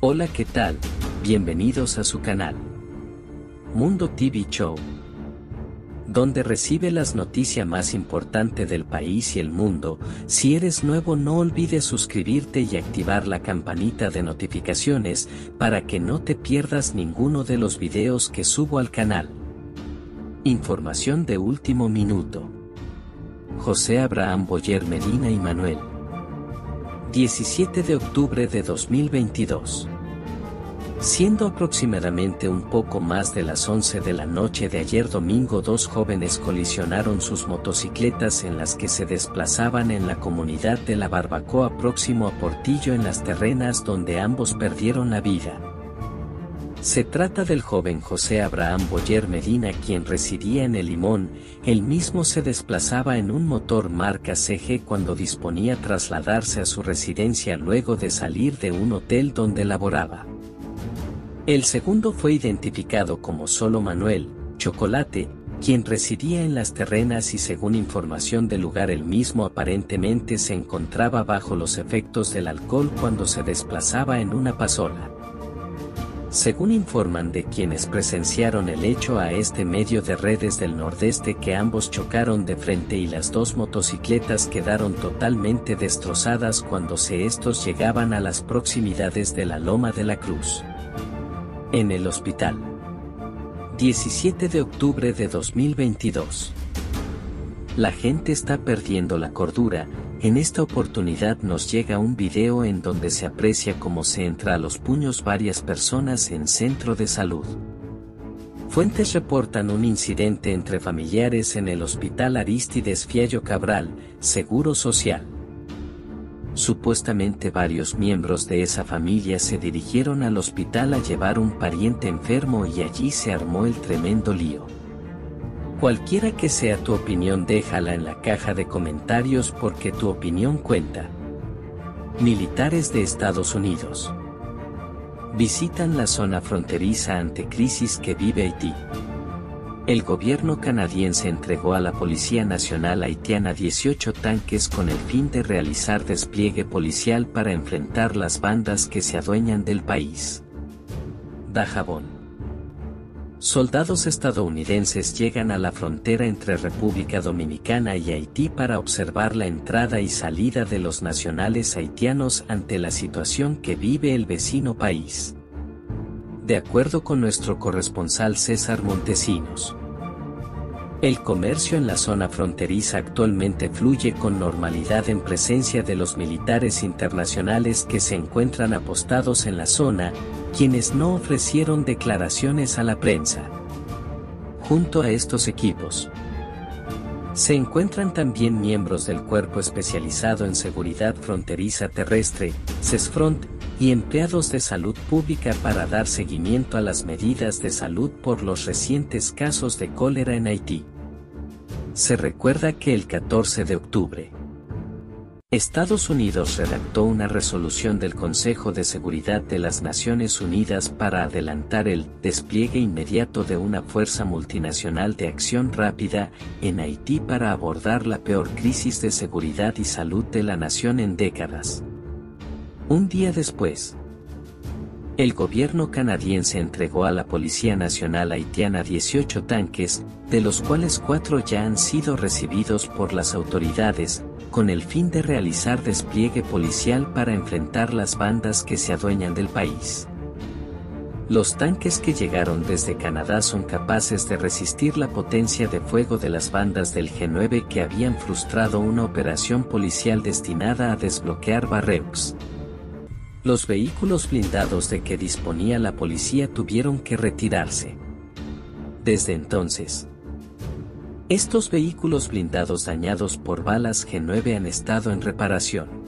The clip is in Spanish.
Hola, ¿qué tal? Bienvenidos a su canal Mundo TV Show, donde recibe las noticias más importantes del país y el mundo. Si eres nuevo, no olvides suscribirte y activar la campanita de notificaciones para que no te pierdas ninguno de los videos que subo al canal. Información de último minuto. José Abraham Boyer Medina y Manuel. 17 de octubre de 2022. Siendo aproximadamente un poco más de las 11 de la noche de ayer domingo, dos jóvenes colisionaron sus motocicletas en las que se desplazaban en la comunidad de La Barbacoa próximo a Portillo en Las Terrenas, donde ambos perdieron la vida. Se trata del joven José Abraham Boyer Medina, quien residía en El Limón. Él mismo se desplazaba en un motor marca CG cuando disponía trasladarse a su residencia luego de salir de un hotel donde laboraba. El segundo fue identificado como solo Manuel Chocolate, quien residía en Las Terrenas y, según información del lugar, él mismo aparentemente se encontraba bajo los efectos del alcohol cuando se desplazaba en una pasola. Según informan de quienes presenciaron el hecho a este medio de Redes del Nordeste, que ambos chocaron de frente y las dos motocicletas quedaron totalmente destrozadas cuando estos llegaban a las proximidades de la Loma de la Cruz. En el hospital. 17 de octubre de 2022. La gente está perdiendo la cordura. En esta oportunidad nos llega un video en donde se aprecia cómo se entra a los puños varias personas en centro de salud. Fuentes reportan un incidente entre familiares en el Hospital Arístides Fiallo Cabral, Seguro Social. Supuestamente varios miembros de esa familia se dirigieron al hospital a llevar un pariente enfermo y allí se armó el tremendo lío. Cualquiera que sea tu opinión, déjala en la caja de comentarios porque tu opinión cuenta. Militares de Estados Unidos visitan la zona fronteriza ante crisis que vive Haití. El gobierno canadiense entregó a la Policía Nacional Haitiana 18 tanques con el fin de realizar despliegue policial para enfrentar las bandas que se adueñan del país. Dajabón. Soldados estadounidenses llegan a la frontera entre República Dominicana y Haití para observar la entrada y salida de los nacionales haitianos ante la situación que vive el vecino país. De acuerdo con nuestro corresponsal César Montesinos, el comercio en la zona fronteriza actualmente fluye con normalidad en presencia de los militares internacionales que se encuentran apostados en la zona, quienes no ofrecieron declaraciones a la prensa. Junto a estos equipos, se encuentran también miembros del Cuerpo Especializado en Seguridad Fronteriza Terrestre, CESFRONT, y empleados de salud pública para dar seguimiento a las medidas de salud por los recientes casos de cólera en Haití. Se recuerda que el 14 de octubre, Estados Unidos redactó una resolución del Consejo de Seguridad de las Naciones Unidas para adelantar el despliegue inmediato de una fuerza multinacional de acción rápida en Haití para abordar la peor crisis de seguridad y salud de la nación en décadas. Un día después, el gobierno canadiense entregó a la Policía Nacional Haitiana 18 tanques, de los cuales 4 ya han sido recibidos por las autoridades, con el fin de realizar despliegue policial para enfrentar las bandas que se adueñan del país. Los tanques que llegaron desde Canadá son capaces de resistir la potencia de fuego de las bandas del G9 que habían frustrado una operación policial destinada a desbloquear barreaux. Los vehículos blindados de que disponía la policía tuvieron que retirarse. Desde entonces, estos vehículos blindados dañados por balas G9 han estado en reparación.